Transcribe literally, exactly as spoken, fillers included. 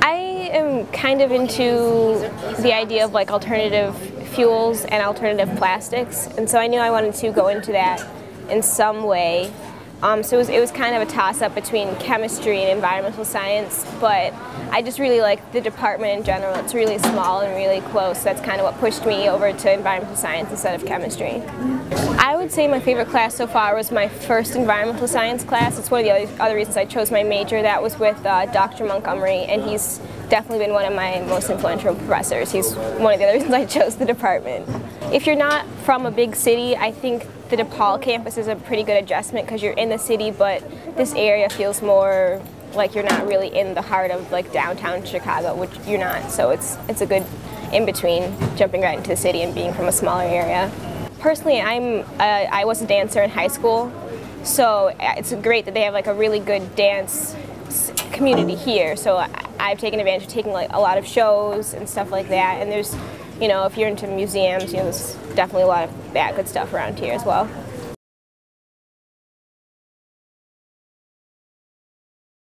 I am kind of into the idea of like alternative fuels and alternative plastics, and so I knew I wanted to go into that in some way. Um, so it was, it was kind of a toss-up between chemistry and environmental science, but I just really like the department in general. It's really small and really close. That's kind of what pushed me over to environmental science instead of chemistry. I would say my favorite class so far was my first environmental science class. It's one of the other, other reasons I chose my major. That was with uh, Doctor Montgomery, and he's definitely been one of my most influential professors. He's one of the other reasons I chose the department. If you're not from a big city, I think the DePaul campus is a pretty good adjustment because you're in the city, but this area feels more like you're not really in the heart of like downtown Chicago, which you're not. So it's it's a good in between jumping right into the city and being from a smaller area. Personally, I'm uh, I was a dancer in high school, so it's great that they have like a really good dance community here. So I've taken advantage of taking like a lot of shows and stuff like that. And there's, you know, if you're into museums, you know, there's definitely a lot of that good stuff around here as well.